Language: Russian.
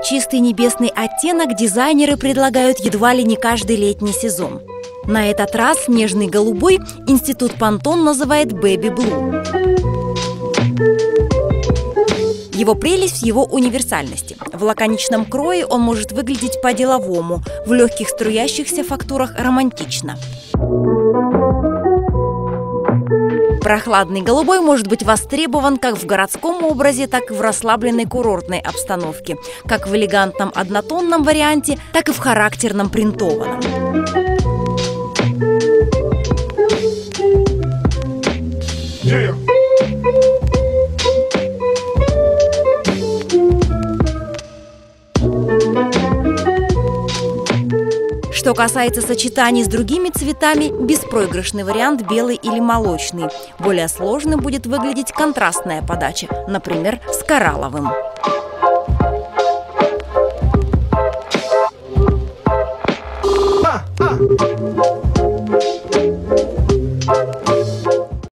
Чистый небесный оттенок дизайнеры предлагают едва ли не каждый летний сезон. На этот раз нежный голубой Институт Pantone называет Baby Blue. Его прелесть в его универсальности. В лаконичном крое он может выглядеть по-деловому, в легких струящихся фактурах романтично. Прохладный голубой может быть востребован как в городском образе, так и в расслабленной курортной обстановке, как в элегантном однотонном варианте, так и в характерном принтованном. Что касается сочетаний с другими цветами, беспроигрышный вариант белый или молочный. Более сложным будет выглядеть контрастная подача, например, с коралловым.